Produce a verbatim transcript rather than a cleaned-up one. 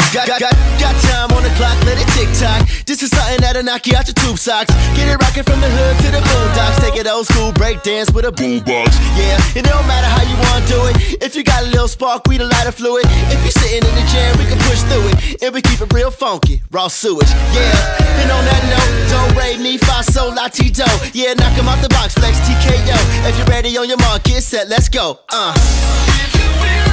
Got, got, got, got time on the clock, let it tick-tock. This is something that'll knock you out your tube socks. Get it rockin' from the hood to the boondocks. Take it old school, break dance with a boombox. Yeah, it don't matter how you wanna do it. If you got a little spark, we the lighter fluid. If you sitting in the jam, we can push through it. And we keep it real funky, raw sewage. Yeah, and on that note, do, re, mi, fa, sol, la, ti, do. Yeah, knock 'em out the box, flex, T K O. If you're ready on your mark, get set, let's go. Uh.